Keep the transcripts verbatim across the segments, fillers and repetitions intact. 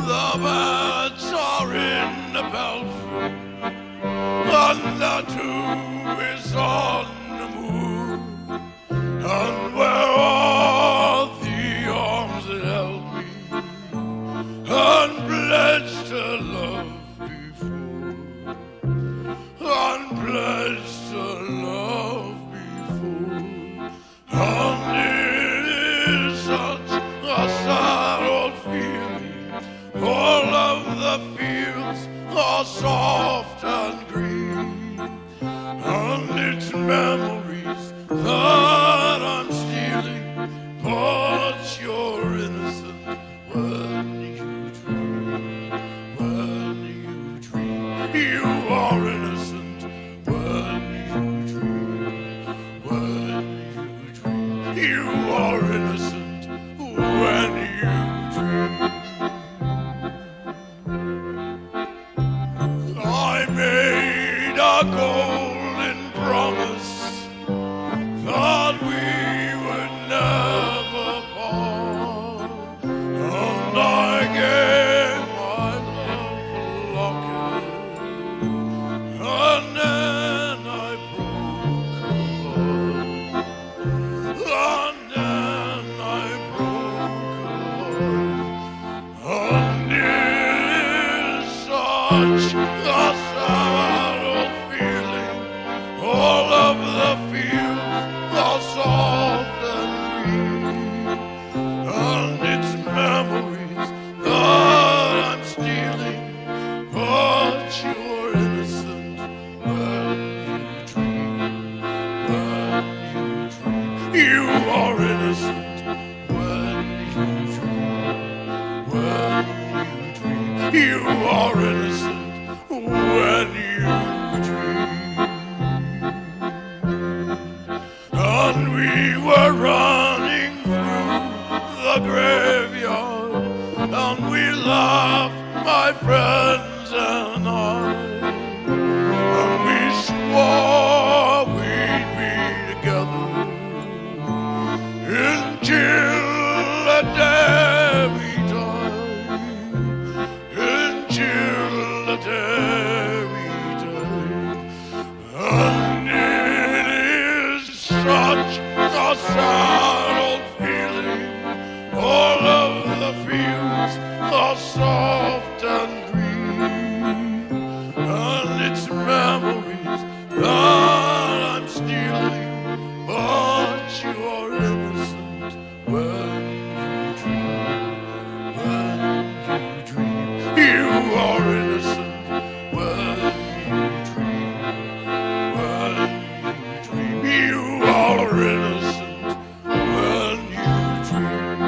The birds are in the belfry, and the dew is on the moon. And where are the arms that held me and pledged to love before, and pledged to love before? And it is such a sad old feeling. All of the fields are soft and green, and it's memories that I'm stealing. But you're innocent when you dream, when you dream. You are innocent when you dream, when you dream. You are innocent when you dream. I made a golden promise that we would never part, and I gave my love a locket, and then I broke her heart, and then I broke her heart. And it is such a sad old feeling. All of the fields are soft and green, and it's memories that I'm stealing. But you're innocent when you dream, when you dream. You are innocent when you dream, when you dream. You are innocent when you dream. And we were running through the graveyard, and we laughed, my friends and I, and we swore we'd be together until the day we die, until the day we die. And it is such a sad old feeling. All of the fields are soft and green, and it's memories that I'm stealing. But you are innocent when you dream, when you dream. You are innocent when you dream, when you dream. You are innocent when you dream.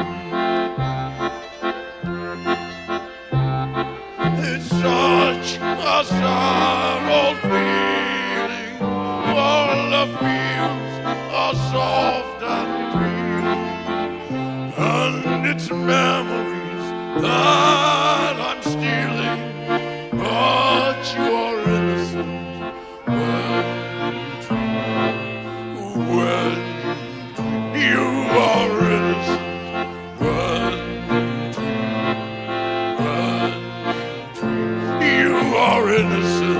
It's such a sad old feeling. All the fields are soft and green, and it's memories that I'm stealing. But you are innocent when you dream, when you dream. You are innocent when you dream, when you dream. You are innocent